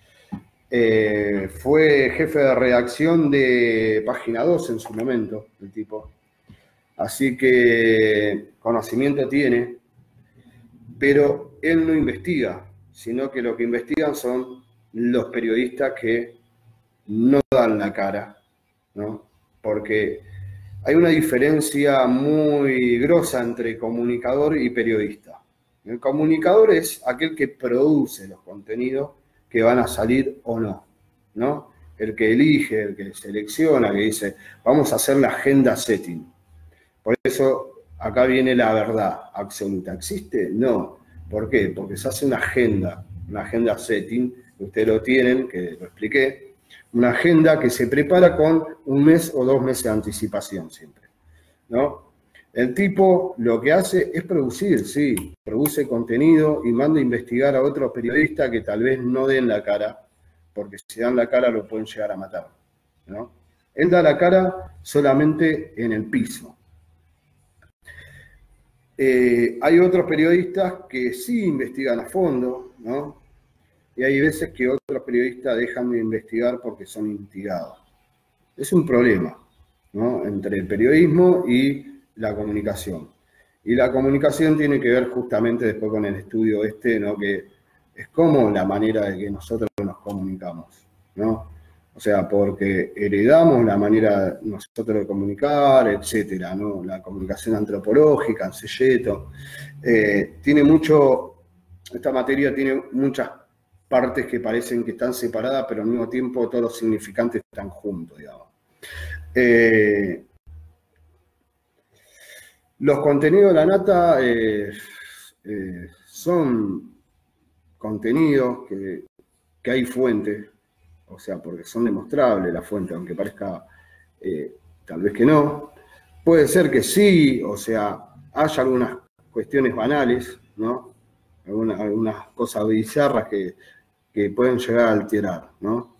Fue jefe de redacción de Página 2 en su momento, el tipo. Así que conocimiento tiene, pero él no investiga, sino que lo que investigan son los periodistas que no dan la cara, ¿no? Porque hay una diferencia muy grosa entre comunicador y periodista. El comunicador es aquel que produce los contenidos que van a salir o no, ¿no? El que elige, el que selecciona, que dice, vamos a hacer la agenda setting. Por eso acá viene la verdad absoluta. ¿Existe? No. ¿Por qué? Porque se hace una agenda setting, que ustedes lo tienen, que lo expliqué, una agenda que se prepara con 1 mes o 2 meses de anticipación siempre, ¿no? El tipo lo que hace es producir, sí, produce contenido y manda a investigar a otros periodistas que tal vez no den la cara, porque si dan la cara lo pueden llegar a matar, ¿no? Él da la cara solamente en el piso. Hay otros periodistas que sí investigan a fondo, ¿no? Y hay veces que otros periodistas dejan de investigar porque son instigados. Es un problema, ¿no? Entre el periodismo y la comunicación. Y la comunicación tiene que ver justamente después con el estudio ¿no? Que es como la manera de que nosotros nos comunicamos, ¿no? O sea, porque heredamos la manera nosotros de comunicar, etcétera, ¿no? La comunicación antropológica, Anselleto, tiene mucho, esta materia tiene muchas partes que parecen que están separadas, pero al mismo tiempo todos los significantes están juntos, digamos. Los contenidos de la nata son contenidos que hay fuentes, o sea, porque son demostrables las fuentes, aunque parezca tal vez que no. Puede ser que sí, o sea, haya algunas cuestiones banales, ¿no? Algunas cosas bizarras que pueden llegar a alterar, ¿no?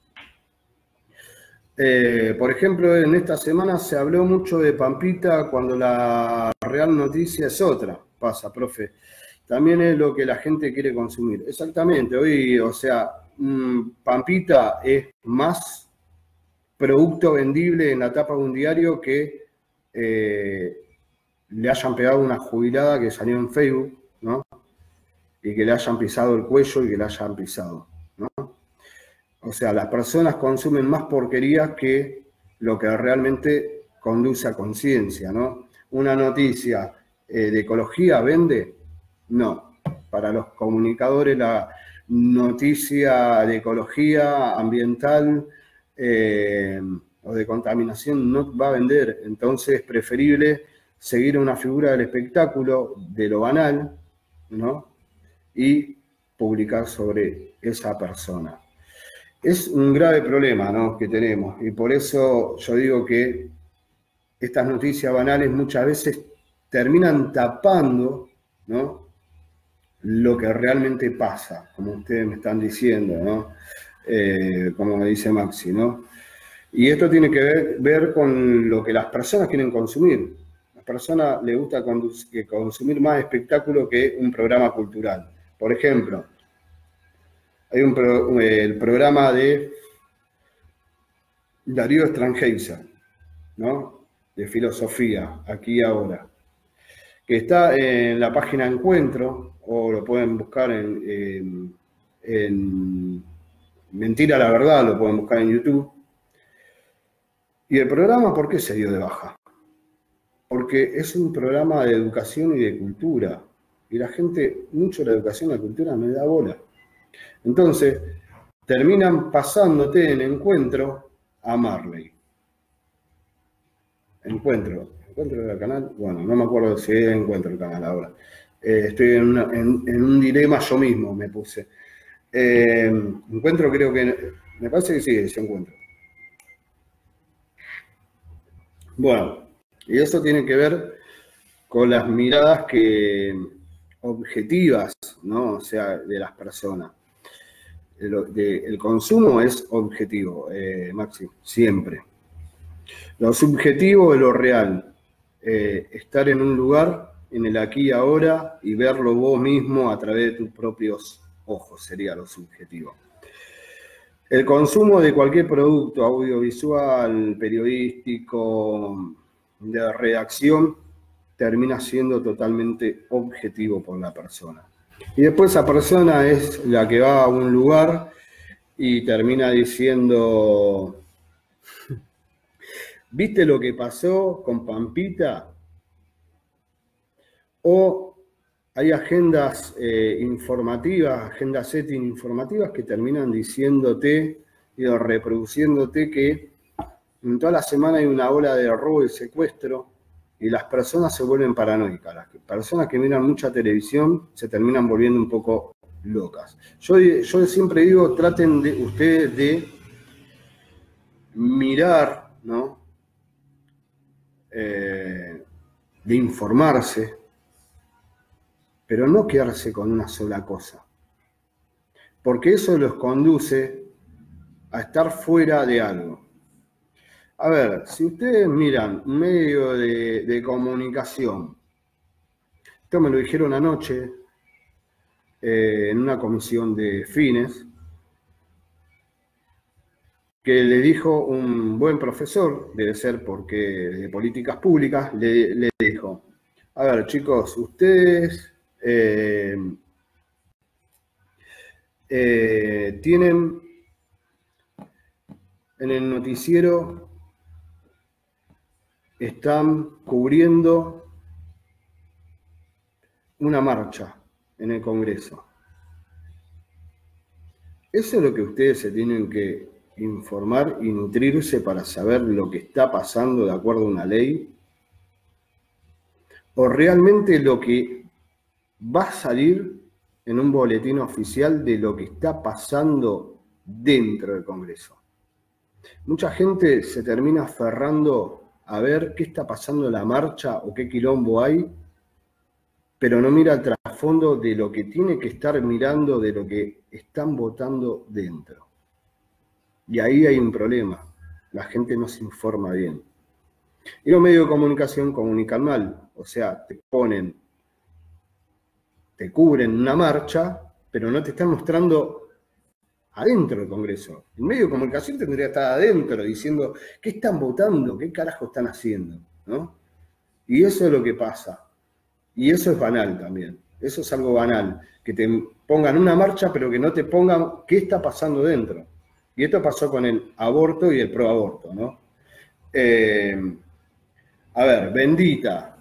Por ejemplo, en esta semana se habló mucho de Pampita cuando la real noticia es otra. Pasa, profe. También es lo que la gente quiere consumir. Exactamente. Hoy, o sea, Pampita es más producto vendible en la tapa de un diario que le hayan pegado una jubilada que salió en Facebook, ¿no? Y que le hayan pisado el cuello y que le hayan pisado, ¿no? O sea, las personas consumen más porquerías que lo que realmente conduce a conciencia, ¿no? Una noticia de ecología vende, no. Para los comunicadores la noticia de ecología ambiental o de contaminación no va a vender. Entonces es preferible seguir una figura del espectáculo, de lo banal, ¿no? Y publicar sobre esa persona. Es un grave problema, ¿no? Que tenemos, y por eso yo digo que estas noticias banales muchas veces terminan tapando, ¿no? Lo que realmente pasa, como ustedes me están diciendo, ¿no? Como me dice Maxi, ¿no? Y esto tiene que ver con lo que las personas quieren consumir. A las personas les gusta consumir más espectáculo que un programa cultural. Por ejemplo, hay el programa de Darío Strangeiser, ¿no? De filosofía, aquí y ahora, que está en la página Encuentro, o lo pueden buscar en Mentira la Verdad, lo pueden buscar en YouTube. ¿Y el programa por qué se dio de baja? Porque es un programa de educación y de cultura, y la gente, mucho la educación y la cultura no le da bola. Entonces, terminan pasándote en Encuentro a Marley. Encuentro el canal, bueno, no me acuerdo si Encuentro el canal ahora. Estoy en un dilema yo mismo, me puse. Encuentro, creo que, me parece que sí, es Encuentro. Bueno, y eso tiene que ver con las miradas objetivas, ¿no? O sea, de las personas. El consumo es objetivo, Maxi, siempre. Lo subjetivo es lo real. Estar en un lugar, en el aquí y ahora, y verlo vos mismo a través de tus propios ojos, sería lo subjetivo. El consumo de cualquier producto audiovisual, periodístico, de redacción, termina siendo totalmente objetivo por la persona. Y después esa persona es la que va a un lugar y termina diciendo ¿Viste lo que pasó con Pampita? O hay agendas informativas, agendas setting informativas que terminan diciéndote y reproduciéndote que en toda la semana hay una ola de robo y secuestro y las personas se vuelven paranoicas. Las personas que miran mucha televisión se terminan volviendo un poco locas. Yo siempre digo, traten de ustedes de mirar, ¿no? De informarse, pero no quedarse con una sola cosa, porque eso los conduce a estar fuera de algo. A ver, si ustedes miran un medio de comunicación, esto me lo dijeron anoche en una comisión de fines, que le dijo un buen profesor, debe ser porque de políticas públicas, le dijo, a ver chicos, ustedes tienen en el noticiero, están cubriendo una marcha en el Congreso. Eso es lo que ustedes se tienen que informar y nutrirse para saber lo que está pasando de acuerdo a una ley, o realmente lo que va a salir en un boletín oficial de lo que está pasando dentro del Congreso. Mucha gente se termina aferrando a ver qué está pasando en la marcha o qué quilombo hay, pero no mira el trasfondo de lo que tiene que estar mirando, de lo que están votando dentro. Y ahí hay un problema. La gente no se informa bien. Y los medios de comunicación comunican mal. O sea, te cubren una marcha, pero no te están mostrando adentro del Congreso. El medio de comunicación tendría que estar adentro diciendo qué están votando, qué carajo están haciendo, ¿no? Y eso es lo que pasa. Y eso es banal también. Eso es algo banal. Que te pongan una marcha, pero que no te pongan qué está pasando dentro. Y esto pasó con el aborto y el proaborto, ¿no? A ver, Bendita.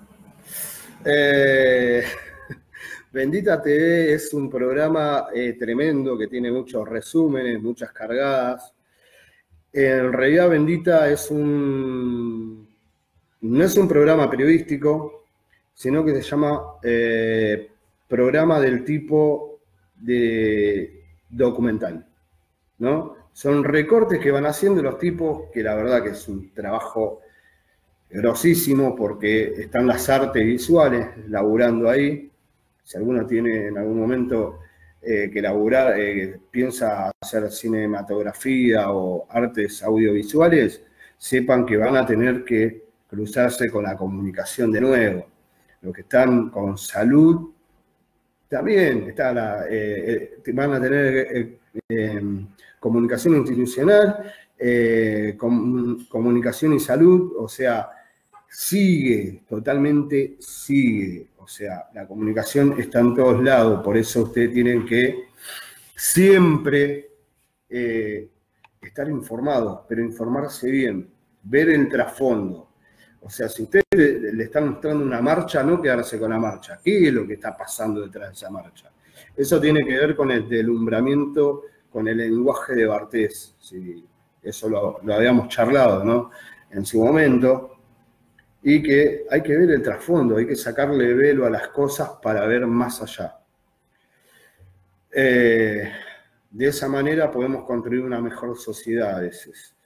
Bendita TV es un programa tremendo que tiene muchos resúmenes, muchas cargadas. En realidad Bendita no es un programa periodístico, sino que se llama programa del tipo de documental, ¿no? Son recortes que van haciendo los tipos, que la verdad que es un trabajo grosísimo porque están las artes visuales laburando ahí. Si alguno tiene en algún momento que laburar, piensa hacer cinematografía o artes audiovisuales, sepan que van a tener que cruzarse con la comunicación de nuevo. Los que están con salud, también van a tener comunicación institucional, comunicación y salud, o sea, totalmente sigue. O sea, la comunicación está en todos lados, por eso ustedes tienen que siempre estar informados, pero informarse bien, ver el trasfondo. O sea, si ustedes le están mostrando una marcha, no quedarse con la marcha. ¿Qué es lo que está pasando detrás de esa marcha? Eso tiene que ver con el deslumbramiento, con el lenguaje de Bartés. Sí, eso lo habíamos charlado, ¿no? En su momento. Y que hay que ver el trasfondo, hay que sacarle velo a las cosas para ver más allá. De esa manera podemos construir una mejor sociedad a veces.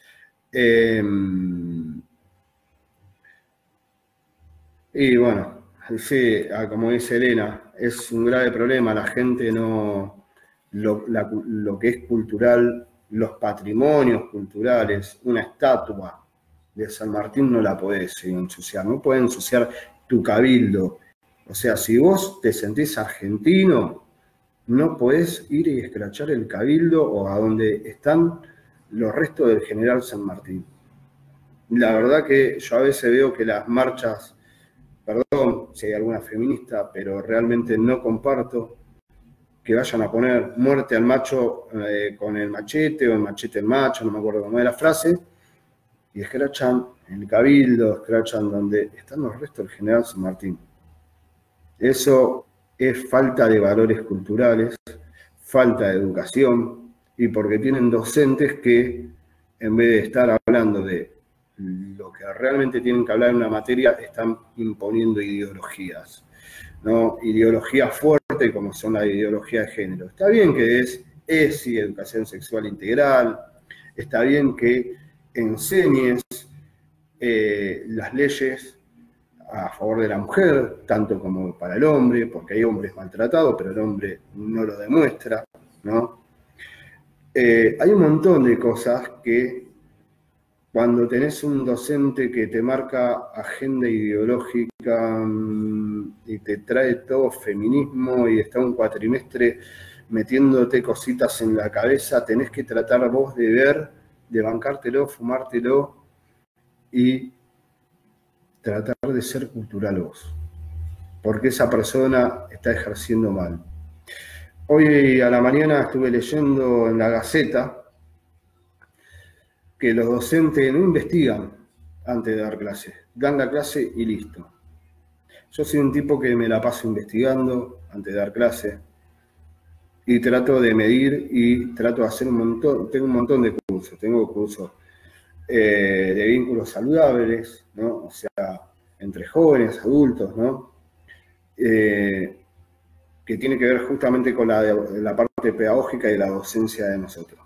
Y bueno, sí, como dice Elena, es un grave problema, la gente no, lo que es cultural, los patrimonios culturales, una estatua de San Martín no la podés ensuciar, no podés ensuciar tu cabildo. O sea, si vos te sentís argentino, no podés ir y escrachar el cabildo o a donde están los restos del general San Martín. La verdad que yo a veces veo que las marchas, perdón si hay alguna feminista, pero realmente no comparto que vayan a poner muerte al macho con el machete o el machete al macho, no me acuerdo cómo era la frase, y escrachan en el Cabildo, escrachan donde están los restos del general San Martín. Eso es falta de valores culturales, falta de educación, y porque tienen docentes que, en vez de estar hablando de lo que realmente tienen que hablar en una materia, están imponiendo ideologías, ¿no? Ideologías fuertes como son la ideología de género. Está bien que es ESI, educación sexual integral, está bien que enseñes las leyes a favor de la mujer, tanto como para el hombre, porque hay hombres maltratados, pero el hombre no lo demuestra, ¿no? Hay un montón de cosas que cuando tenés un docente que te marca agenda ideológica y te trae todo feminismo y está un cuatrimestre metiéndote cositas en la cabeza, tenés que tratar vos de ver, de bancártelo, fumártelo y tratar de ser cultural vos, porque esa persona está ejerciendo mal. Hoy a la mañana estuve leyendo en la Gaceta que los docentes no investigan antes de dar clase, dan la clase y listo. Yo soy un tipo que me la paso investigando antes de dar clase y trato de medir y trato de hacer un montón, tengo un montón de cursos, tengo cursos de vínculos saludables, ¿no? O sea, entre jóvenes, adultos, ¿no? Que tiene que ver justamente con la parte pedagógica y la docencia de nosotros.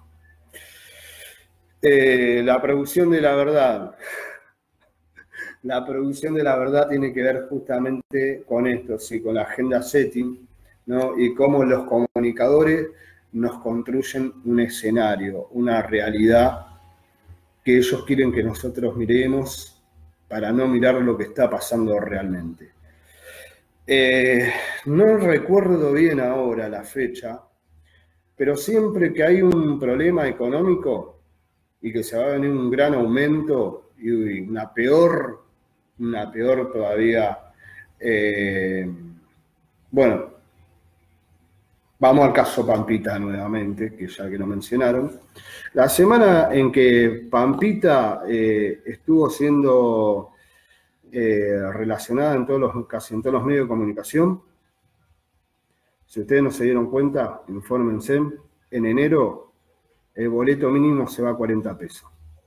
La producción de la verdad. La producción de la verdad tiene que ver justamente con esto, sí, con la agenda setting, ¿no? Y cómo los comunicadores nos construyen un escenario, una realidad que ellos quieren que nosotros miremos para no mirar lo que está pasando realmente. No recuerdo bien ahora la fecha, pero siempre que hay un problema económico y que se va a venir un gran aumento y una peor todavía, bueno, vamos al caso Pampita nuevamente, que ya que lo mencionaron. La semana en que Pampita estuvo siendo relacionada casi en todos los medios de comunicación, si ustedes no se dieron cuenta, infórmense, en enero el boleto mínimo se va a 40 pesos.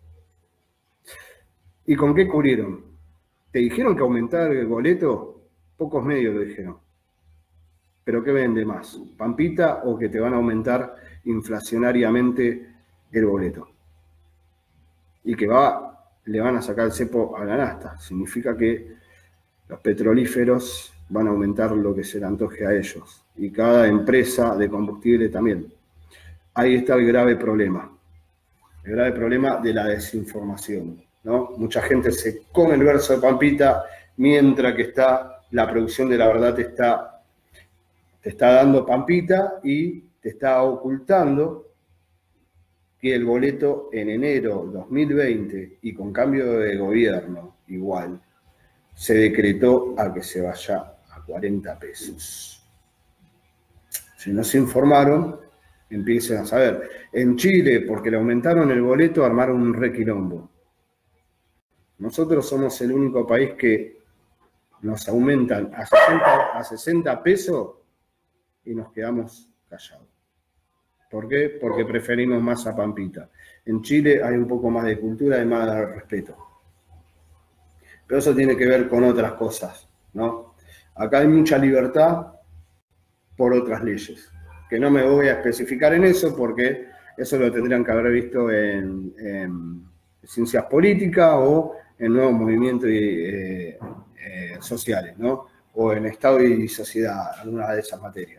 ¿Y con qué cubrieron? ¿Te dijeron que aumentar el boleto? Pocos medios lo dijeron. ¿Pero qué vende más? ¿Pampita o que te van a aumentar inflacionariamente el boleto? Y que le van a sacar el cepo a la nafta. Significa que los petrolíferos van a aumentar lo que se le antoje a ellos. Y cada empresa de combustible también. Ahí está el grave problema. El grave problema de la desinformación, ¿no? Mucha gente se come el verso de Pampita mientras que la producción de la verdad te está dando Pampita y te está ocultando que el boleto en enero 2020 y con cambio de gobierno igual se decretó a que se vaya a 40 pesos. Si no se informaron, empiecen a saber. En Chile, porque le aumentaron el boleto, armaron un requilombo. Nosotros somos el único país que nos aumentan a 60 pesos y nos quedamos callados. ¿Por qué? Porque preferimos más a Pampita. En Chile hay un poco más de cultura y más de respeto. Pero eso tiene que ver con otras cosas, ¿no? Acá hay mucha libertad por otras leyes, que no me voy a especificar en eso porque eso lo tendrían que haber visto en ciencias políticas o en nuevos movimientos sociales, ¿no? O en Estado y sociedad, alguna de esas materias.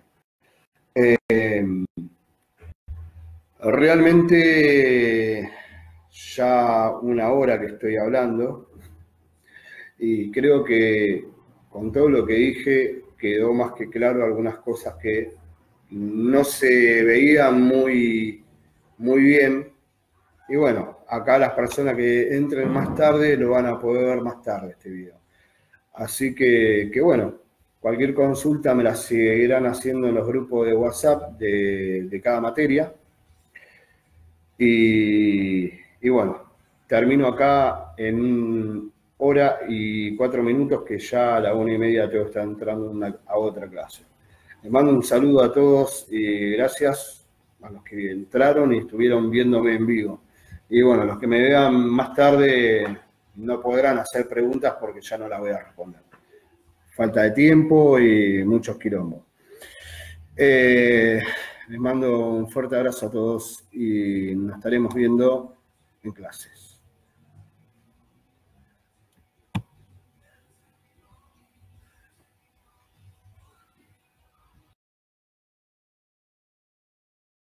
Realmente ya una hora que estoy hablando y creo que con todo lo que dije quedó más que claro algunas cosas que no se veían muy bien. Y bueno, acá las personas que entren más tarde lo van a poder ver más tarde este video. Así que bueno, cualquier consulta me la seguirán haciendo en los grupos de WhatsApp de cada materia. Y bueno, termino acá en 1 hora y 4 minutos, que ya a la 1:30 tengo que estar entrando a otra clase. Les mando un saludo a todos y gracias a los que entraron y estuvieron viéndome en vivo. Y bueno, los que me vean más tarde no podrán hacer preguntas porque ya no las voy a responder. Falta de tiempo y muchos quilombos. Les mando un fuerte abrazo a todos y nos estaremos viendo en clases.